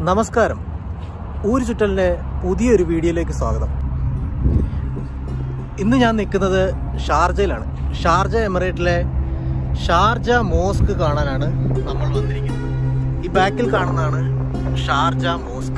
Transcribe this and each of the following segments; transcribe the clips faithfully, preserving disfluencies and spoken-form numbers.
നമസ്കാരം. ഊര് ചുറ്റലിൻ്റെ പുതിയൊരു വീഡിയോയിലേക്ക് സ്വാഗതം. ഇന്ന് ഞാൻ നിൽക്കുന്നത് ഷാർജയിലാണ്. ഷാർജ എമിറേറ്റിലെ ഷാർജ മോസ്ക് കാണാനാണ് നമ്മൾ വന്നിരിക്കുന്നത്. ഈ ബാക്കിൽ കാണുന്നതാണ് ഷാർജ മോസ്ക്.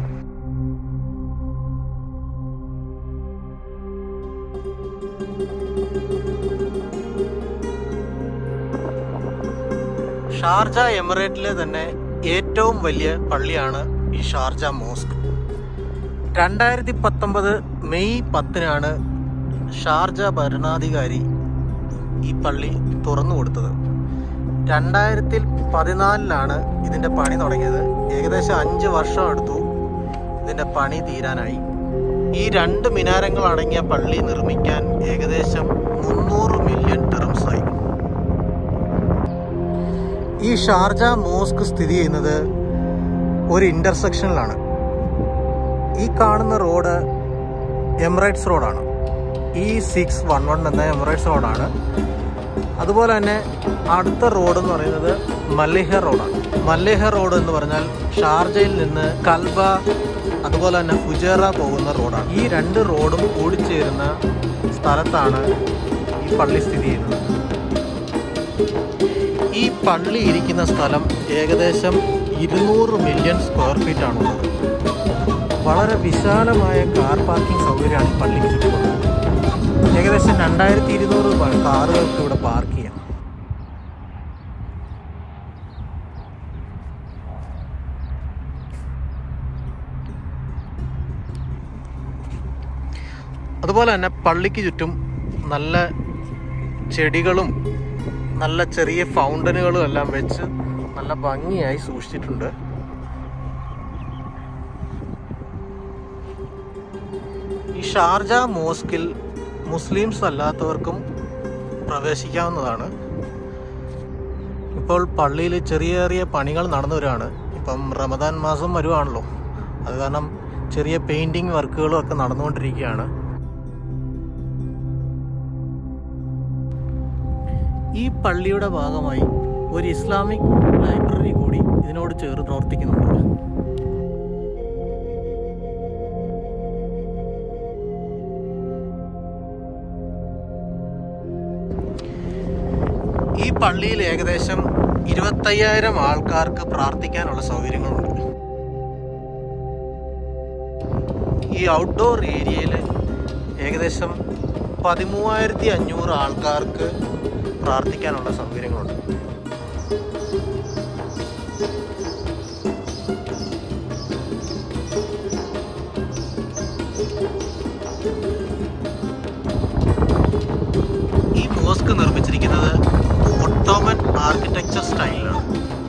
ഷാർജ എമിറേറ്റിലെ തന്നെ ഏറ്റവും വലിയ പള്ളിയാണ് ഈ ഷാർജ മോസ്ക്. രണ്ടായിരത്തി പത്തൊമ്പത് മെയ് പത്തിനാണ് ഷാർജ ഭരണാധികാരി ഈ പള്ളി തുറന്നു കൊടുത്തത്. രണ്ടായിരത്തി പതിനാലിലാണ് ഇതിൻ്റെ പണി തുടങ്ങിയത്. ഏകദേശം അഞ്ച് വർഷം എടുത്തു ഇതിൻ്റെ പണി തീരാനായി. ഈ രണ്ട് മിനാരങ്ങൾ അടങ്ങിയ പള്ളി നിർമ്മിക്കാൻ ഏകദേശം മുന്നൂറ് മില്യൺ ദിർഹംസായി. ഈ ഷാർജ മോസ്ക് സ്ഥിതി ചെയ്യുന്നത് ഒരു ഇൻ്റർസെക്ഷനിലാണ്. ഈ കാണുന്ന റോഡ് എമിറേറ്റ്സ് റോഡാണ്. ഇ സിക്സ് വൺ വൺ എന്ന എമിറേറ്റ്സ് റോഡാണ്. അതുപോലെ തന്നെ അടുത്ത റോഡ് എന്ന് പറയുന്നത് മല്ലേഹർ റോഡാണ്. മല്ലേഹർ റോഡ് എന്ന് പറഞ്ഞാൽ ഷാർജയിൽ നിന്ന് കൽബ അതുപോലെ തന്നെ ഫുജേറ പോകുന്ന റോഡാണ്. ഈ രണ്ട് റോഡും കൂടിച്ചേരുന്ന സ്ഥലത്താണ് ഈ പള്ളി സ്ഥിതി ചെയ്യുന്നത്. ഈ പള്ളി ഇരിക്കുന്ന സ്ഥലം ഏകദേശം ഇരുന്നൂറ് മില്യൺ സ്ക്വയർ ഫീറ്റ് ആണുള്ളത്. വളരെ വിശാലമായ കാർ പാർക്കിംഗ് സൗകര്യമാണ് ഈ പള്ളിക്ക് ചുറ്റുമുള്ളത്. ഏകദേശം രണ്ടായിരത്തി ഇരുന്നൂറ് കാറുകൾക്ക് ഇവിടെ പാർക്ക് ചെയ്യാം. അതുപോലെ തന്നെ പള്ളിക്ക് ചുറ്റും നല്ല ചെടികളും നല്ല ചെറിയ ഫൗണ്ടനുകളും എല്ലാം വെച്ച് നല്ല ഭംഗിയായി സൂക്ഷിച്ചിട്ടുണ്ട്. ഈ ഷാർജ മോസ്കിൽ മുസ്ലിംസ് അല്ലാത്തവർക്കും പ്രവേശിക്കാവുന്നതാണ്. ഇപ്പോൾ പള്ളിയിൽ ചെറിയ ചെറിയ പണികൾ നടന്നു വരികയാണ്. ഇപ്പം റമദാൻ മാസം വരുവാണല്ലോ, അത് കാരണം ചെറിയ പെയിൻറ്റിങ് വർക്കുകളും ഒക്കെ നടന്നുകൊണ്ടിരിക്കുകയാണ്. ഈ പള്ളിയുടെ ഭാഗമായി ഒരു ഇസ്ലാമിക് ലൈബ്രറി കൂടി ഇതിനോട് ചേർന്ന് പ്രവർത്തിക്കുന്നുണ്ട്. ഈ പള്ളിയിൽ ഏകദേശം ഇരുപത്തയ്യായിരം ആൾക്കാർക്ക് പ്രാർത്ഥിക്കാനുള്ള സൗകര്യങ്ങളുണ്ട്. ഈ ഔട്ട്ഡോർ ഏരിയയിൽ ഏകദേശം പതിമൂവായിരത്തി അഞ്ഞൂറ് ആൾക്കാർക്ക് പ്രാർത്ഥിക്കാനുള്ള സൗകര്യങ്ങളുണ്ട്. ഈ മോസ്ക് നിർമ്മിച്ചിരിക്കുന്നത് ഒട്ടോമൻ ആർക്കിടെക്ചർ സ്റ്റൈലിലാണ്.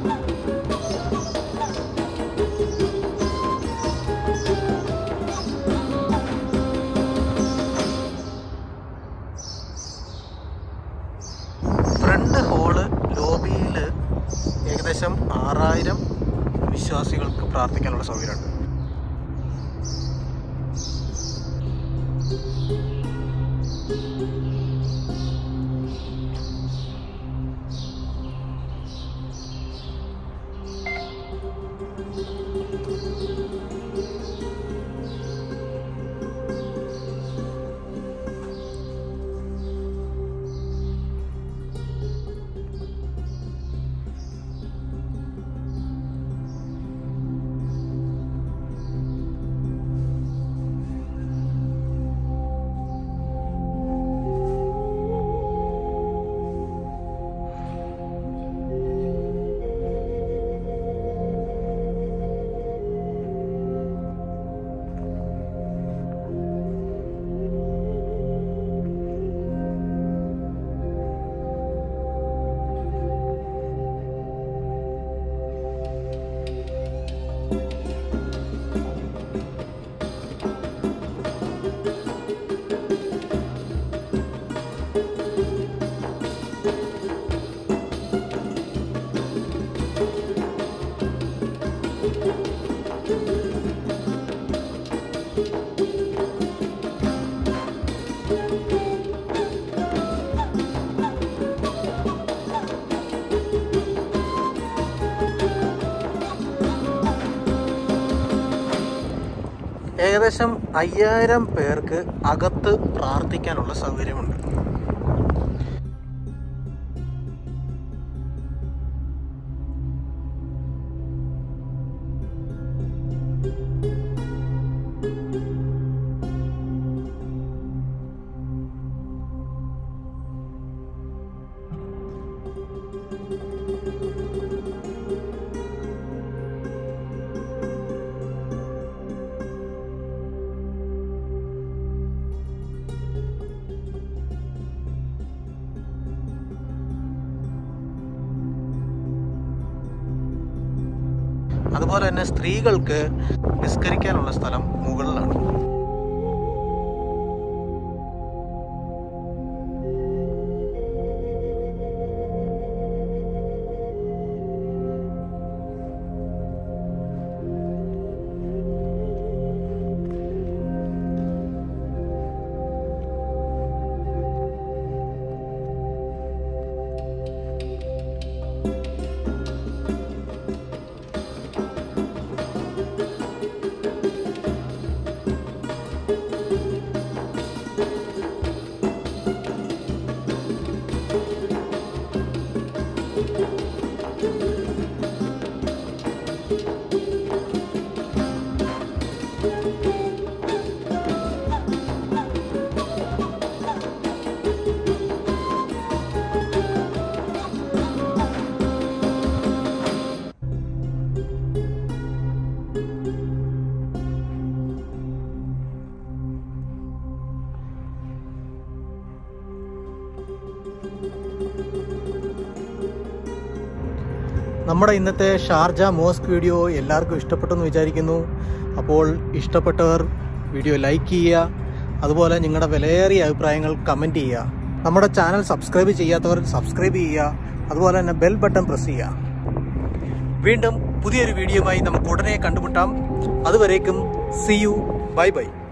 ഫ്രണ്ട് ഹോള് ലോബിയിൽ ഏകദേശം ആറായിരം വിശ്വാസികൾക്ക് പ്രാർത്ഥിക്കാനുള്ള സൗകര്യമുണ്ട്. ഏകദേശം അയ്യായിരം പേർക്ക് അകത്ത് പ്രാർത്ഥിക്കാനുള്ള സൗകര്യമുണ്ട്. അതുപോലെ തന്നെ സ്ത്രീകൾക്ക് നിസ്കരിക്കാനുള്ള സ്ഥലം മുകളിലാണ്. നമ്മുടെ ഇന്നത്തെ ഷാർജ മോസ്ക് വീഡിയോ എല്ലാവർക്കും ഇഷ്ടപ്പെട്ടെന്ന് വിചാരിക്കുന്നു. അപ്പോൾ ഇഷ്ടപ്പെട്ടവർ വീഡിയോ ലൈക്ക് ചെയ്യുക, അതുപോലെ നിങ്ങളുടെ വിലയേറിയ അഭിപ്രായങ്ങൾ കമൻറ്റ് ചെയ്യുക. നമ്മുടെ ചാനൽ സബ്സ്ക്രൈബ് ചെയ്യാത്തവർ സബ്സ്ക്രൈബ് ചെയ്യുക, അതുപോലെ തന്നെ ബെൽ ബട്ടൺ പ്രസ് ചെയ്യുക. വീണ്ടും പുതിയൊരു വീഡിയോയുമായി നമുക്ക് ഉടനെ കണ്ടുമുട്ടാം. അതുവരേക്കും സി യു, ബൈ ബൈ.